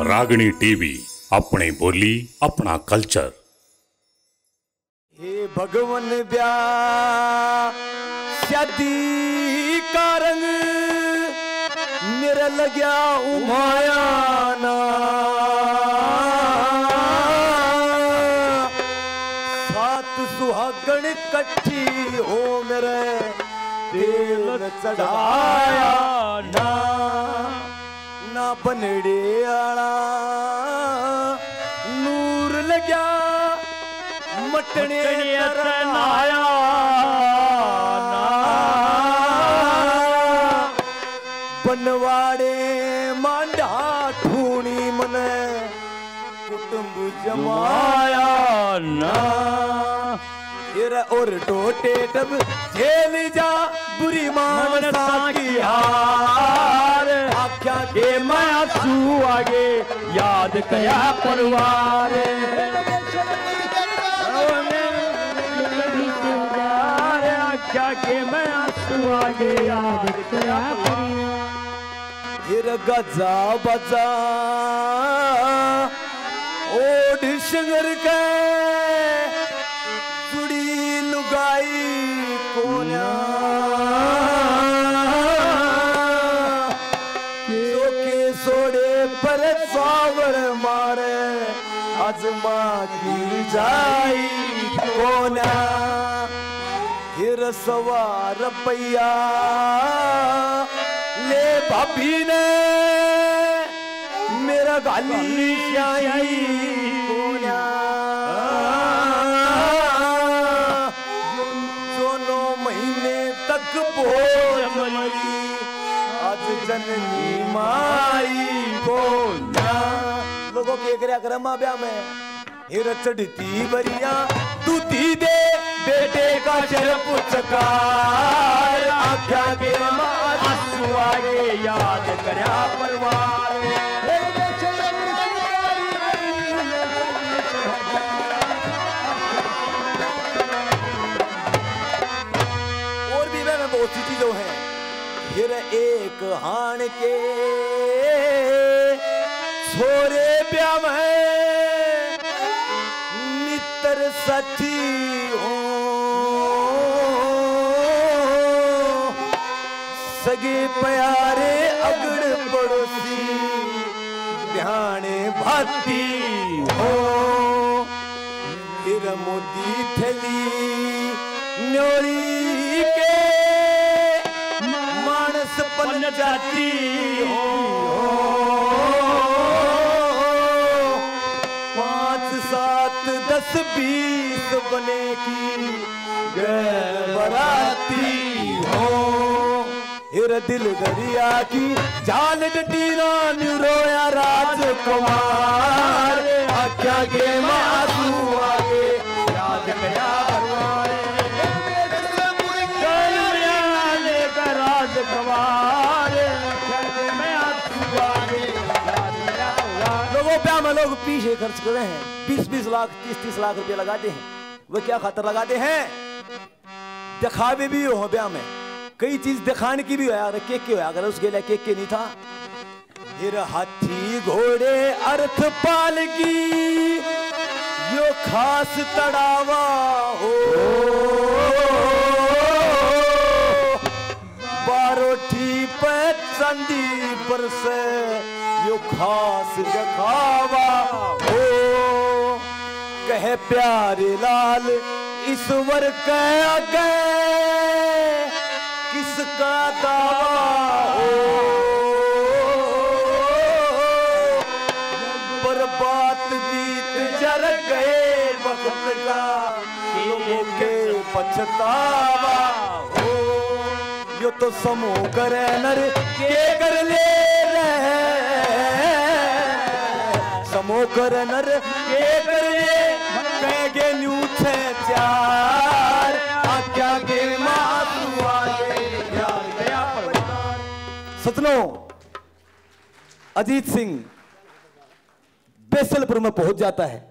रागनी TV, अपनी बोली अपना कल्चर। हे भगवन ब्याह शादी का रंग मेरा लग्या उमायाना, सात सुहागण कट्ठी हो मेरे तेल चढ़ाया ना, ना बनड़े आला नूर लग्या मटने तरनाया ना, बनवाड़े मांडा ठूणी मने कुटुंब जमाया ना, तेरा और टोटे तब झेल जा बुरी मानसा की हार, आख्या के मैं आंसू आगे याद कया परिवार, आख्या के मैं आंसू आगे याद कया परिवार। फिर गजा बजा ओढ़ शंगर के जुड़ी लुगाई कोन्या, सोके सोड़े पर सावर मारे आजमा की जाई कोन्या, फिर सवार पैया ले भाभी ने मेरा गाली श्याई कोन्या, दोनों महीने तक बोझ मरी आज जननी माई कोन्या। लोगों के एक रमा ब्याह में हिर चढ़ती बरिया दूती दे बेटे का शर पुचकार, आख्या के आंसू आगे याद करया परिवार, और भी में बहुत सी चीजों हैं। फिर एक हान के छोरे ब्याह में मित्र साथी हो सगे प्यारे अगड़ पड़ोसी ध्याने भाती हो, फिर मोदी थली न्योरी के मानस पन जाती हो, 5, 7, 10, 20 बने की बराती हो, हिर दिल दरिया की जाल डटीना रोया राजकुमार, आख्या के मासू आगे याद कया परिवार, राजकुमार लोगों प्यार में लोग पीछे खर्च कर रहे हैं, 20-20 लाख 30-30 लाख रुपए लगाते हैं। वो क्या खातर लगाते हैं? दिखावे भी हो ब्याह में, कई चीज दिखाने की भी हो, केक के हो, अगर उसके लिए केक के नहीं था। फिर हाथी घोड़े अर्थ पाल की यो खास तड़ावा हो, बारोठी पे चंदी पर से यो खास दिखावा हो, कहे प्यारे लाल ईश्वर कह गए किसका दावा हो, बर्बाद बीत जर गए वक्त का लोगों के पछतावा हो, यो तो समूह करे नर के कर ले रहे, समूह करे नर के कर ले कहेंगे न्यू 6-4, आख्या के मातू आगे याद गया परिवार। सतनो अजीत सिंह बैसलपुर में पहुंच जाता है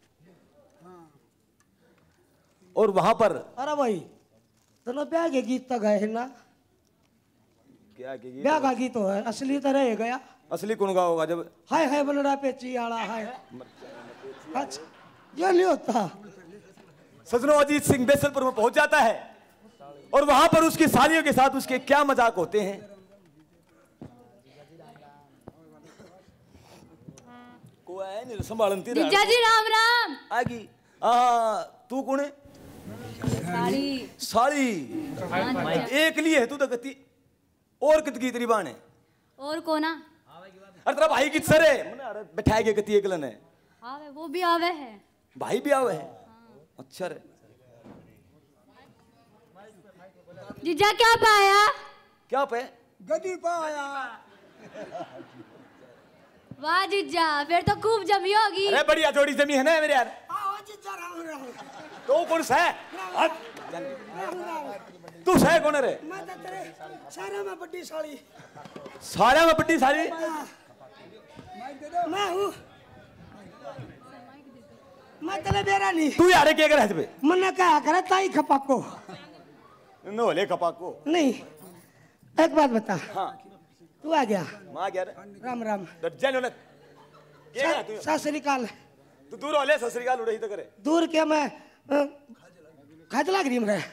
और वहां पर अरे भाई दोनों ब्याह के गीत तक है ना, क्या के गीत? ब्याह का गीत तो है असली तरह है गया असली कौन गाओगा जब हाय हाय बनड़ा पे चियाड़ा हाय। अच्छा ये नहीं होता। सजनों अजीत सिंह बेसलपुर में पहुंच जाता है और वहां पर उसकी सालियों के साथ उसके क्या मजाक होते हैं। को है नहीं संभालती जीजा जी राम राम। आगी तू कौन है? साड़ी साली एक लिए है तू तो गति और कितकी तेरी बाण है और कोना अरे तेरा भाई कित सर है मने अरे बैठाए के गति एकलन है आवे वो भी आवे है भाई भी आवे है। अच्छा रे जीजा क्या पाया क्या पे गदी पाया। वाह जीजा फिर तो खूब जमी होगी। अरे बढ़िया जोड़ी जमी है ना मेरे यार। आओ जीजा राम राम। तो कौन सा है तू सह कौन रे? मैं तो तेरे सारा में बड़ी साड़ी। सारा में बड़ी साड़ी मैं हूँ। मैं तेरे बेरा नहीं। तू यार क्या कर है मन्ने कहा करे ताई खपाको नो ले कपा को नहीं। एक बात बता। हाँ तू आ गया मां गया रे राम राम। दर्जन ने क्या है तू सासरी काल तू दूर वाले ससुराल उड़ही तो करे दूर के मैं खाद लाग रही मेरे।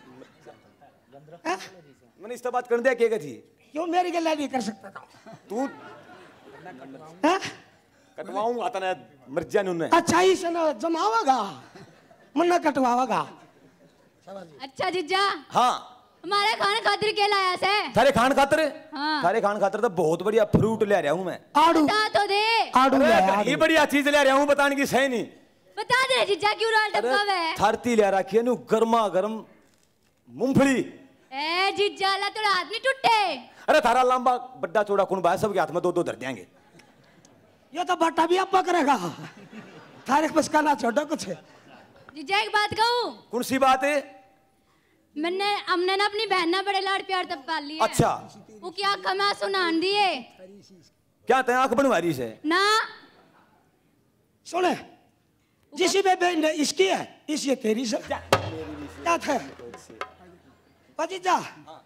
मैंने इस बात कर दिया क्या थी क्यों मेरी गला नहीं कर सकता था तू हाँ? कटवाऊंगा तने मर्जा ने अच्छा ही से ना जमावागा मन्ना कटवावागा। अच्छा जीजा हाँ हमारे खाने खातिर के लाया से थारे खान खातर हाँ। थारे खान खातर तो बहुत बढ़िया फ्रूट ले रहा हूँ मैं। आड़ू बता तो दे आड़ू ले आया, ये आड़ू। बढ़िया चीज ले रहा हूँ बताने की सही नहीं। बता दे जीजा क्यों रोल डब्बा है थारती ले रखी है नु गर्मा गर्म मूंगफली। ए जीजा ला तो हाथ नहीं टूटे। अरे थारा लंबा बड्डा चौड़ा कौन बा सबके हाथ में दो दो धर देंगे। ये तो बट्टा भी अब करेगा थारे बस का ना छोड़ो कुछ। जीजा एक बात कहूँ कौन सी बात है? मैंने हमने ना अपनी बहन ना बड़े लाड़ प्यार तब पाल लिए। अच्छा वो क्या आँख में आंसू नान दिए क्या ते आंख बनवारी से ना सुने जिसी पे बहन ने इसकी है इस ये तेरी से क्या था पति जा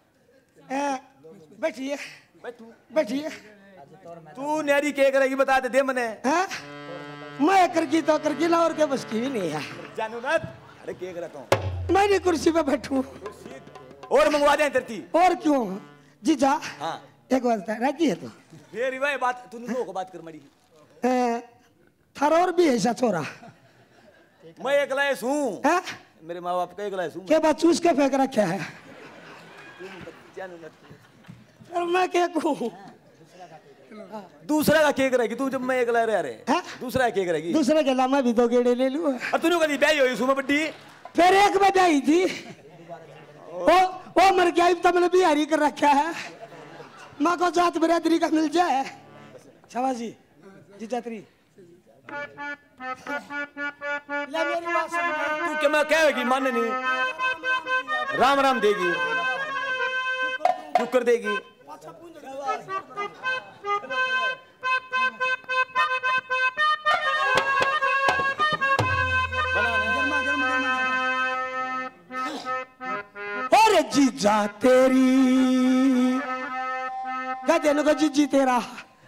बैठिए बैठिए। तू न्यारी क्या करेगी बता दे मने। हैं? मैं करगी तो करगी ना और के बस की भी नहीं है। जानू ना अरे क्या करता हूँ मैं नहीं कुर्सी पे बैठूं और मंगवा दे तेरी और क्यों जीजा। हाँ एक बात राजी है तो फिर वही बात तू नो को बात कर मड़ी थारा और भी है ऐसा छोरा मैं एकला हूँ है मेरे माँ बाप का एकला हूँ के बाद चूस के फेंक रखे है और मैं क्या कहूँ दूसरा का केक रहेगी तू जब मैं एकला रह रहे हैं? दूसरा का केक रहेगी दूसरे के लामा भी 2 गेड़े ले लूँ और तूने कभी ब्याह हुई सुबह बड्डी फिर एक बजे आई थी वो मर गया तो मैंने बिहारी कर रखा है माँ को जात बिरादरी का मिल जाए। शाबाशी जीजा तेरी ले मेरी बात सुन तू क्या मैं कहेगी मानने नहीं राम राम देगी चुप कर देगी। और जीजा तेरी क्या देने को जीजी तेरा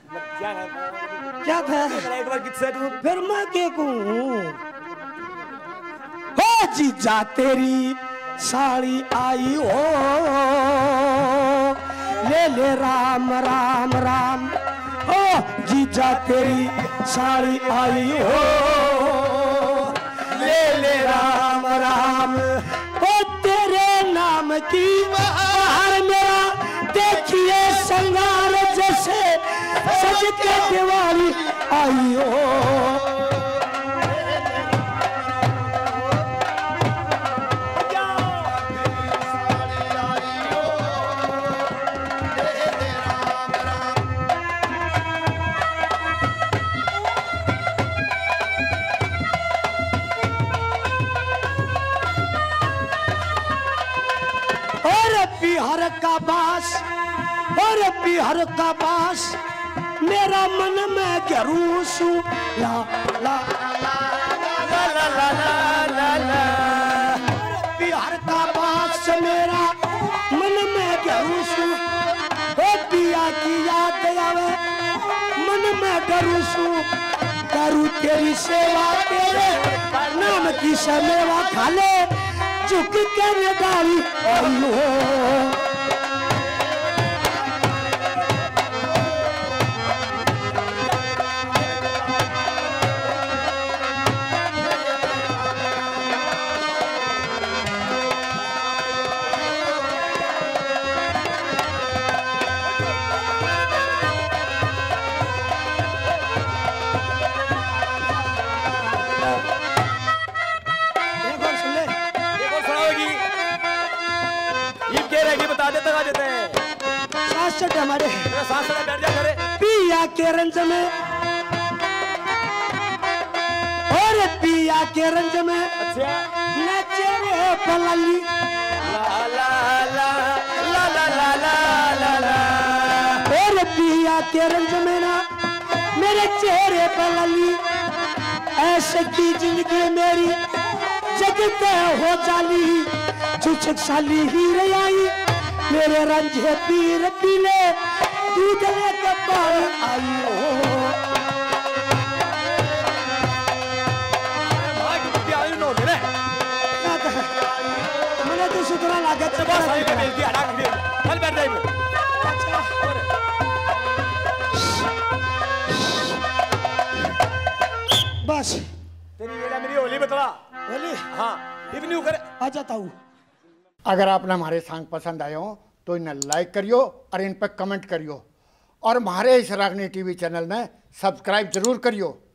क्या था एक बार किससे तू फिर मैं के कहूँ हो जीजा तेरी साड़ी आई हो ले ले राम राम राम ओ जीजा तेरी साड़ी आई हो ले ले राम राम ओ तेरे नाम की बाहर मेरा देखिए संगार जैसे सज के दिवाली आई हो। बिहार का बास और बिहार का बास मेरा मन में गरूसू ला ला ला ला ला ला ला ला बिहार का बास मेरा मन में गरूसू ओ पिया की याद आवे मैं डरू सू करूँ तेरी सेवा तेरे नाम की समेवा खा ले झुक के न डाली आई हो हमारे बैठ जा करे पिया के रंज में और पिया के रंज में अच्छा नचे रे पलाली ला ला ला ला ला ला ला ला और पिया के रंज में ना मेरे चेहरे पलाली ऐसे की जिंदगी मेरी जगते हो जाली चुचक साली ही रे आई मेरे रंझे पीर पीले दूध लेके पानी आई हो मैंने तो सुतरा लागत से बस आई बेच दिया डाक दिया चल बैठ जाइए बस तेरी वेला मेरी होली बतला होली हाँ इवनिंग करे आ जाता हूँ। अगर आपने हमारे सॉन्ग पसंद आए हो तो इन्हें लाइक करियो और इन पर कमेंट करियो और हमारे इस रागनी टीवी चैनल में सब्सक्राइब जरूर करियो।